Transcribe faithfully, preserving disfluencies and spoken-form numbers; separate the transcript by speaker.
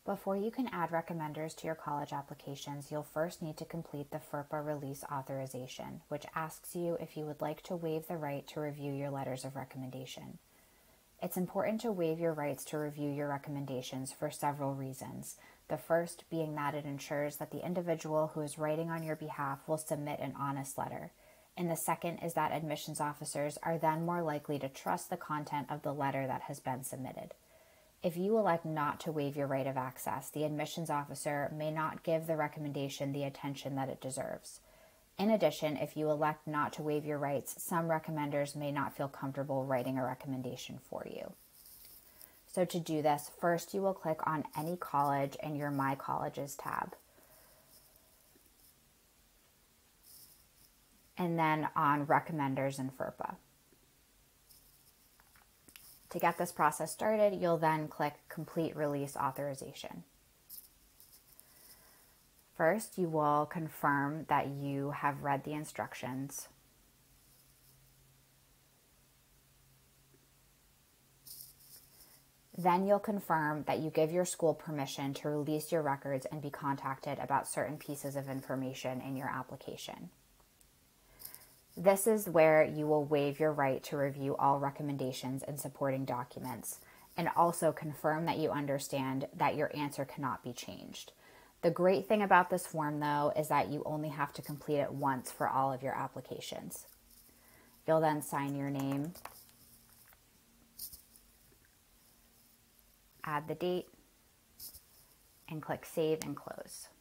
Speaker 1: Before you can add recommenders to your college applications, you'll first need to complete the FERPA Release Authorization, which asks you if you would like to waive the right to review your letters of recommendation. It's important to waive your rights to review your recommendations for several reasons. The first being that it ensures that the individual who is writing on your behalf will submit an honest letter. And the second is that admissions officers are then more likely to trust the content of the letter that has been submitted. If you elect not to waive your right of access, the admissions officer may not give the recommendation the attention that it deserves. In addition, if you elect not to waive your rights, some recommenders may not feel comfortable writing a recommendation for you. So to do this, first you will click on any college in your My Colleges tab. And then on Recommenders in FERPA. To get this process started, you'll then click Complete Release Authorization. First, you will confirm that you have read the instructions. Then you'll confirm that you give your school permission to release your records and be contacted about certain pieces of information in your application. This is where you will waive your right to review all recommendations and supporting documents, and also confirm that you understand that your answer cannot be changed. The great thing about this form, though, is that you only have to complete it once for all of your applications. You'll then sign your name, add the date, and click Save and Close.